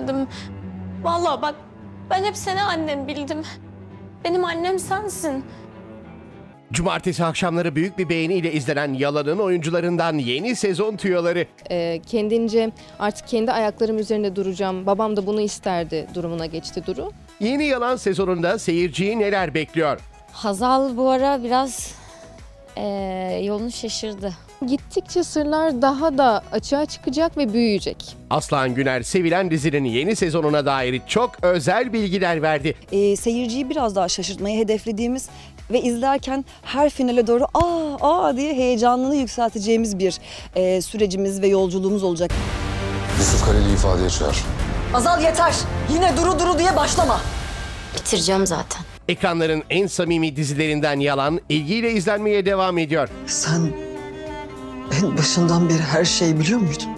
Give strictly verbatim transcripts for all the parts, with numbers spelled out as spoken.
isterdim. Vallahi bak, ben hep seni annem bildim. Benim annem sensin. Cumartesi akşamları büyük bir beğeniyle izlenen Yalan'ın oyuncularından yeni sezon tüyoları. Ee, kendince artık kendi ayaklarım üzerinde duracağım. Babam da bunu isterdi durumuna geçti Duru. Yeni Yalan sezonunda seyirciyi neler bekliyor? Hazal bu ara biraz ee, yolunu şaşırdı. Gittikçe sırlar daha da açığa çıkacak ve büyüyecek. Aslan Güner sevilen dizinin yeni sezonuna dair çok özel bilgiler verdi. E, seyirciyi biraz daha şaşırtmayı hedeflediğimiz ve izlerken her finale doğru aa aa diye heyecanını yükselteceğimiz bir e, sürecimiz ve yolculuğumuz olacak. Yusuf Kareli ifadeye çağır. Azal yeter. Yine duru duru diye başlama. Bitireceğim zaten. Ekranların en samimi dizilerinden Yalan ilgiyle izlenmeye devam ediyor. Sen en başından beri her şeyi biliyor muydun?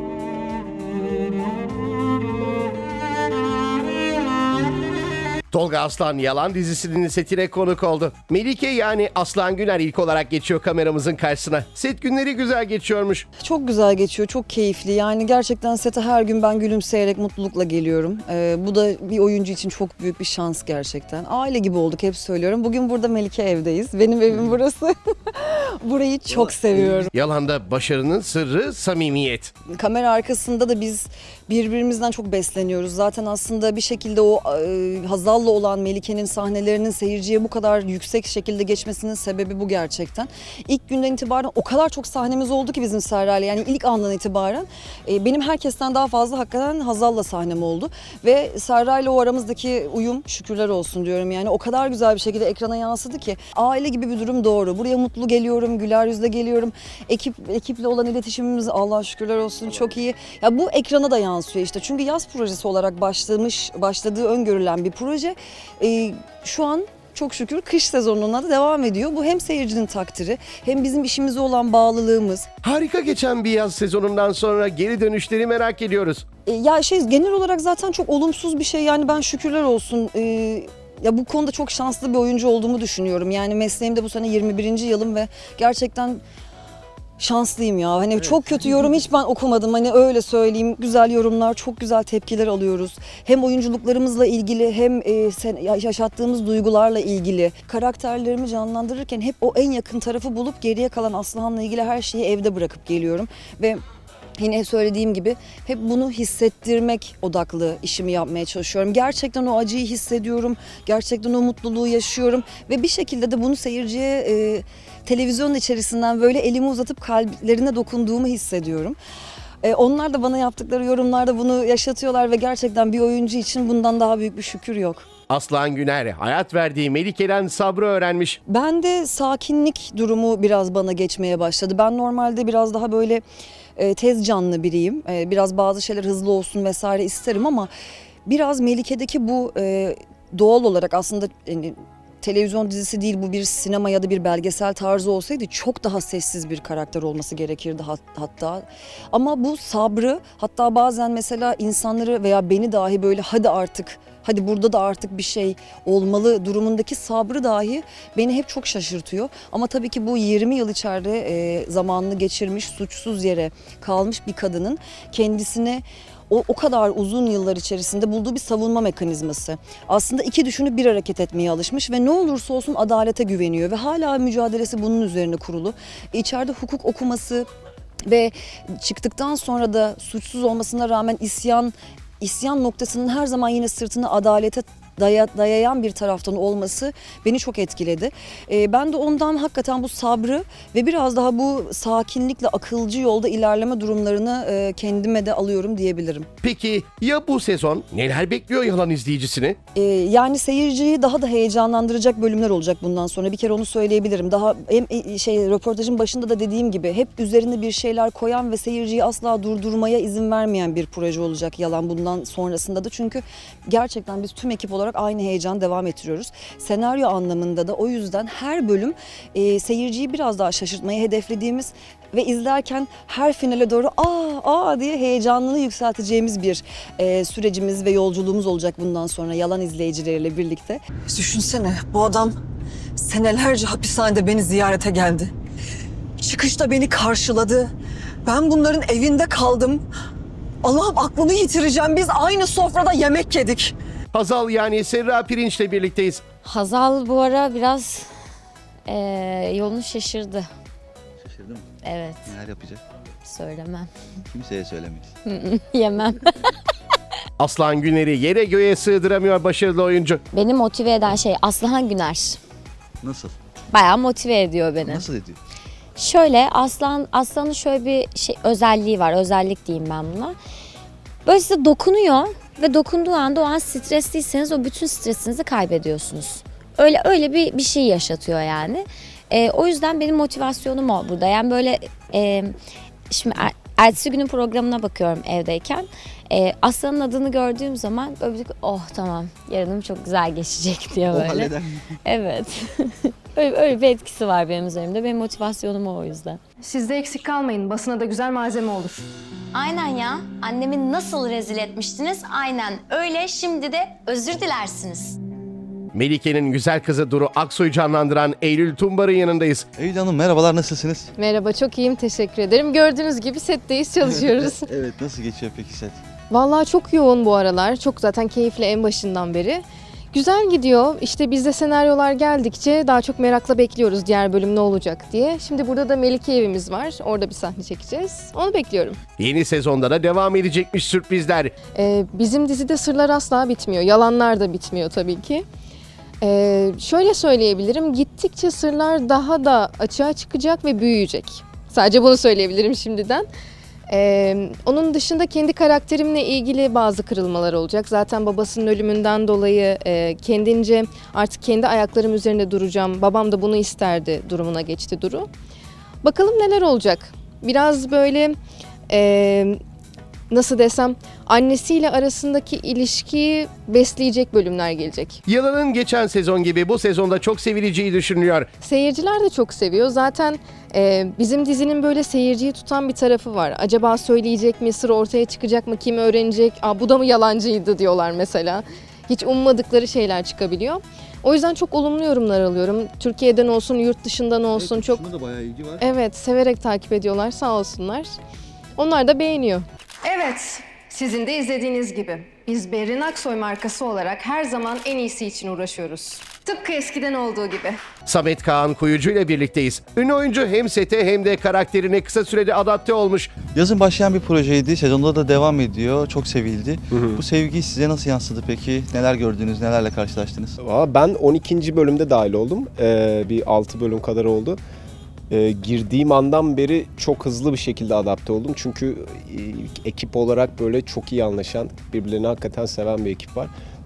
Tolga Aslan Yalan dizisinin setine konuk oldu. Melike yani Aslan Güner ilk olarak geçiyor kameramızın karşısına. Set günleri güzel geçiyormuş. Çok güzel geçiyor, çok keyifli. Yani gerçekten sete her gün ben gülümseyerek, mutlulukla geliyorum. Ee, bu da bir oyuncu için çok büyük bir şans gerçekten. Aile gibi olduk, hep söylüyorum. Bugün burada Melike evdeyiz. Benim evim burası. Burayı çok seviyorum. Yalan'da başarının sırrı samimiyet. Kamera arkasında da biz birbirimizden çok besleniyoruz. Zaten aslında bir şekilde o e, Hazal'la olan Melike'nin sahnelerinin seyirciye bu kadar yüksek şekilde geçmesinin sebebi bu gerçekten. İlk günden itibaren o kadar çok sahnemiz oldu ki bizim Serra'yla, yani ilk andan itibaren e, benim herkesten daha fazla hakikaten Hazal'la sahnem oldu. Ve Serra'yla o aramızdaki uyum şükürler olsun diyorum, yani o kadar güzel bir şekilde ekrana yansıdı ki aile gibi bir durum doğru. Buraya mutlu geliyorum, güler yüzle geliyorum. Ekip ekiple olan iletişimimiz Allah'a şükürler olsun çok iyi. Ya bu ekrana da yansıyor işte. Çünkü yaz projesi olarak başlamış, başladığı öngörülen bir proje. Ee, şu an çok şükür kış sezonuna da devam ediyor. Bu hem seyircinin takdiri hem bizim işimize olan bağlılığımız. Harika geçen bir yaz sezonundan sonra geri dönüşleri merak ediyoruz. Ee, ya şey genel olarak zaten çok olumsuz bir şey. Yani ben şükürler olsun e, ya bu konuda çok şanslı bir oyuncu olduğumu düşünüyorum. Yani mesleğimde bu sene yirmi birinci yılım ve gerçekten şanslıyım ya. Hani evet. Çok kötü yorum hiç ben okumadım. Hani öyle söyleyeyim. Güzel yorumlar, çok güzel tepkiler alıyoruz. Hem oyunculuklarımızla ilgili hem e, sen, yaşattığımız duygularla ilgili. Karakterlerimi canlandırırken hep o en yakın tarafı bulup geriye kalan Aslıhan'la ilgili her şeyi evde bırakıp geliyorum. Ve yine söylediğim gibi hep bunu hissettirmek odaklı işimi yapmaya çalışıyorum. Gerçekten o acıyı hissediyorum. Gerçekten o mutluluğu yaşıyorum. Ve bir şekilde de bunu seyirciye e, televizyonun içerisinden böyle elimi uzatıp kalplerine dokunduğumu hissediyorum. E, onlar da bana yaptıkları yorumlarda bunu yaşatıyorlar ve gerçekten bir oyuncu için bundan daha büyük bir şükür yok. Aslan Güner hayat verdiği Melike'den sabrı öğrenmiş. Ben de sakinlik durumu biraz bana geçmeye başladı. Ben normalde biraz daha böyle e, tez canlı biriyim. E, biraz bazı şeyler hızlı olsun vesaire isterim ama biraz Melike'deki bu e, doğal olarak aslında yani, televizyon dizisi değil, bu bir sinema ya da bir belgesel tarzı olsaydı çok daha sessiz bir karakter olması gerekirdi hat, hatta. Ama bu sabrı, hatta bazen mesela insanları veya beni dahi böyle hadi artık, hadi burada da artık bir şey olmalı durumundaki sabrı dahi beni hep çok şaşırtıyor. Ama tabii ki bu yirmi yıl içeride e, zamanını geçirmiş, suçsuz yere kalmış bir kadının kendisine O, o kadar uzun yıllar içerisinde bulduğu bir savunma mekanizması. Aslında iki düşünüp bir hareket etmeye alışmış ve ne olursa olsun adalete güveniyor ve hala mücadelesi bunun üzerine kurulu. İçeride hukuk okuması ve çıktıktan sonra da suçsuz olmasına rağmen isyan isyan noktasının her zaman yine sırtını adalete Daya, dayayan bir taraftan olması beni çok etkiledi. Ee, ben de ondan hakikaten bu sabrı ve biraz daha bu sakinlikle akılcı yolda ilerleme durumlarını e, kendime de alıyorum diyebilirim. Peki ya bu sezon neler bekliyor Yalan izleyicisini? Ee, yani seyirciyi daha da heyecanlandıracak bölümler olacak bundan sonra. Bir kere onu söyleyebilirim. Daha hem şey röportajın başında da dediğim gibi hep üzerine bir şeyler koyan ve seyirciyi asla durdurmaya izin vermeyen bir proje olacak Yalan bundan sonrasında da. Çünkü gerçekten biz tüm ekip olarak aynı heyecan devam ettiriyoruz. Senaryo anlamında da o yüzden her bölüm e, seyirciyi biraz daha şaşırtmayı hedeflediğimiz ve izlerken her finale doğru aa aa diye heyecanını yükselteceğimiz bir e, sürecimiz ve yolculuğumuz olacak bundan sonra Yalan izleyicileriyle birlikte. Düşünsene, bu adam senelerce hapishanede beni ziyarete geldi. Çıkışta beni karşıladı. Ben bunların evinde kaldım. Allah'ım aklını yitireceğim. Biz aynı sofrada yemek yedik. Hazal yani Serra Pirinç'le birlikteyiz. Hazal bu ara biraz eee yolunu şaşırdı. Şaşırdın mı? Evet, Neler yapacak? söylemem. Kimseye söylemeyiz. Yemem. Aslan Güner'i yere göğe sığdıramıyor başarılı oyuncu. Beni motive eden şey Aslıhan Güner. Nasıl? Bayağı motive ediyor beni. Nasıl ediyor? Şöyle Aslan Aslan'ın şöyle bir şey özelliği var. Özellik diyeyim ben buna. Böyle size dokunuyor ve dokunduğu anda o an stresliyseniz o bütün stresinizi kaybediyorsunuz. Öyle öyle bir bir şey yaşatıyor yani. Ee, o yüzden benim motivasyonum o burada. Yani böyle e, şimdi er, ertesi günün programına bakıyorum evdeyken. E, Aslan'ın adını gördüğüm zaman böyle bir, oh tamam yarınım çok güzel geçecek diye O böyle. halleder. Evet. öyle, öyle bir etkisi var benim üzerimde. Benim motivasyonum o, o yüzden. Siz de eksik kalmayın. Basına da güzel malzeme olur. Aynen ya. Annemi nasıl rezil etmiştiniz? Aynen öyle. Şimdi de özür dilersiniz. Melike'nin güzel kızı Duru Aksoy'u canlandıran Eylül Tumbar'ın yanındayız. Eylül Hanım merhabalar, nasılsınız? Merhaba, çok iyiyim. Teşekkür ederim. Gördüğünüz gibi setteyiz, çalışıyoruz. Evet, nasıl geçiyor peki set? Vallahi çok yoğun bu aralar. Çok zaten keyifli en başından beri. Güzel gidiyor. İşte bizde senaryolar geldikçe daha çok merakla bekliyoruz diğer bölüm ne olacak diye. Şimdi burada da Melike evimiz var. Orada bir sahne çekeceğiz. Onu bekliyorum. Yeni sezonda da devam edecekmiş sürprizler. Ee, bizim dizide sırlar asla bitmiyor. Yalanlar da bitmiyor tabii ki. Ee, şöyle söyleyebilirim. Gittikçe sırlar daha da açığa çıkacak ve büyüyecek. Sadece bunu söyleyebilirim şimdiden. Ee, onun dışında kendi karakterimle ilgili bazı kırılmalar olacak. Zaten babasının ölümünden dolayı e, kendince artık kendi ayaklarım üzerinde duracağım. Babam da bunu isterdi durumuna geçti Duru. Bakalım neler olacak. Biraz böyle e, nasıl desem annesiyle arasındaki ilişkiyi besleyecek bölümler gelecek. Yalan'ın geçen sezon gibi bu sezonda çok sevileceği düşünülüyor. Seyirciler de çok seviyor. Zaten e, bizim dizinin böyle seyirciyi tutan bir tarafı var. Acaba söyleyecek mi, sır ortaya çıkacak mı, kim öğrenecek, Aa, bu da mı yalancıydı diyorlar mesela. Hiç ummadıkları şeyler çıkabiliyor. O yüzden çok olumlu yorumlar alıyorum. Türkiye'den olsun, yurt dışından olsun Evet, çok... şuna da bayağı ilgi var. Evet, severek takip ediyorlar, sağ olsunlar. Onlar da beğeniyor. Evet, sizin de izlediğiniz gibi. Biz Berrin Aksoy markası olarak her zaman en iyisi için uğraşıyoruz. Tıpkı eskiden olduğu gibi. Samet Kaan Kuyucu ile birlikteyiz. Ünlü oyuncu hem sete hem de karakterine kısa sürede adapte olmuş. Yazın başlayan bir projeydi, sezonda da devam ediyor, çok sevildi. Hı hı. Bu sevgi size nasıl yansıdı peki? Neler gördünüz, nelerle karşılaştınız? Valla ben on ikinci bölümde dahil oldum. Ee, bir altı bölüm kadar oldu. Ee, girdiğim andan beri çok hızlı bir şekilde adapte oldum. Çünkü e, ekip olarak böyle çok iyi anlaşan, birbirlerini hakikaten seven bir ekip var.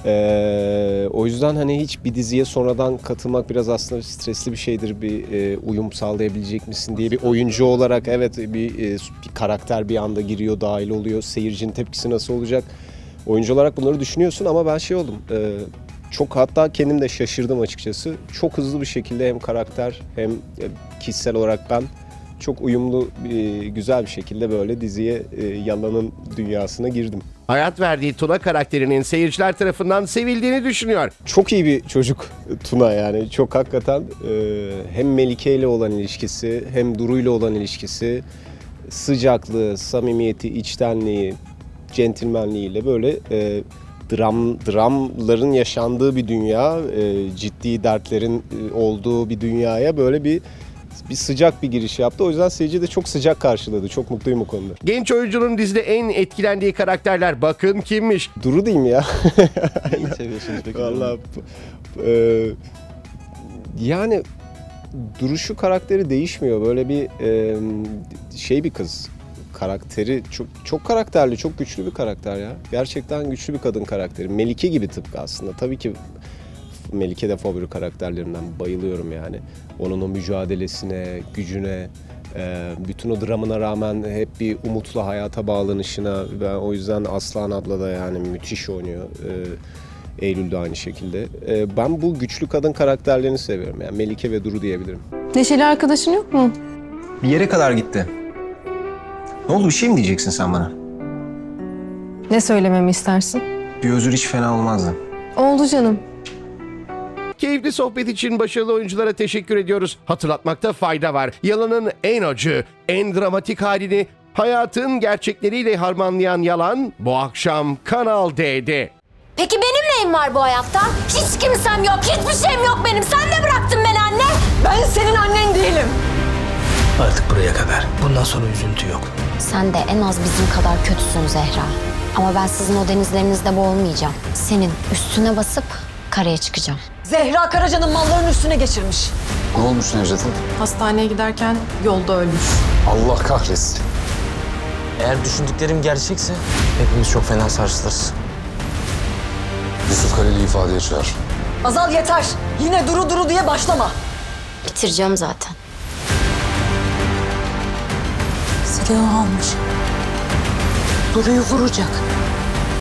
Ee, o yüzden hani hiç bir diziye sonradan katılmak biraz aslında stresli bir şeydir. Bir e, uyum sağlayabilecek misin diye bir oyuncu olarak evet bir, e, bir karakter bir anda giriyor, dahil oluyor. Seyircinin tepkisi nasıl olacak? Oyuncu olarak bunları düşünüyorsun ama ben şey oldum. E, çok hatta kendim de şaşırdım açıkçası. Çok hızlı bir şekilde hem karakter hem kişisel olarak ben çok uyumlu, güzel bir şekilde böyle diziye, Yalan'ın dünyasına girdim. Hayat verdiği Tuna karakterinin seyirciler tarafından sevildiğini düşünüyor. Çok iyi bir çocuk Tuna yani. Çok hakikaten hem Melike ile olan ilişkisi hem Duru ile olan ilişkisi, sıcaklığı, samimiyeti, içtenliği, centilmenliğiyle böyle dram dramların yaşandığı bir dünya, ciddi dertlerin olduğu bir dünyaya böyle bir bir sıcak bir giriş yaptı. O yüzden seyirci de çok sıcak karşıladı. Çok mutluyum o konuda. Genç oyuncunun dizide en etkilendiği karakterler bakın kimmiş? Duru diyeyim ya. Neyi seviyorsunuz peki? Vallahi e, yani duruşu, karakteri değişmiyor. Böyle bir e, şey bir kız. Karakteri çok çok karakterli, çok güçlü bir karakter ya. Gerçekten güçlü bir kadın karakteri. Melike gibi tıpkı aslında. Tabii ki Melike de favori karakterlerinden, bayılıyorum yani. Onun o mücadelesine, gücüne, bütün o dramına rağmen hep bir umutlu hayata bağlanışına. Ben o yüzden Aslan abla da yani müthiş oynuyor. Eylül de aynı şekilde. Ben bu güçlü kadın karakterlerini seviyorum. Yani Melike ve Duru diyebilirim. Neşeli arkadaşın yok mu? Bir yere kadar gitti. Ne oldu, bir şey mi diyeceksin sen bana? Ne söylememi istersin? Bir özür hiç fena olmazdı. Oldu canım. Keyifli sohbet için başarılı oyunculara teşekkür ediyoruz. Hatırlatmakta fayda var. Yalan'ın en acı, en dramatik halini Hayatın gerçekleriyle harmanlayan yalan bu akşam Kanal D'de. Peki benim neyim var bu hayatta? Hiç kimsem yok, hiçbir şeyim yok benim. Sen de bıraktın beni anne. Ben senin annen değilim. Artık buraya kadar. Bundan sonra üzüntü yok. Sen de en az bizim kadar kötüsün Zehra. Ama ben sizin o denizlerinizde boğulmayacağım. Senin üstüne basıp karaya çıkacağım. Zehra Karaca'nın mallarının üstüne geçirmiş. Ne olmuş Necdet'e? Hastaneye giderken yolda ölmüş. Allah kahretsin. Eğer düşündüklerim gerçekse hepimiz çok fena sarsılırız. Yusuf Kareli'yi ifadeye çağır. Azal yeter. Yine duru duru diye başlama. Bitireceğim zaten. Silahı almış. Duru'yu vuracak.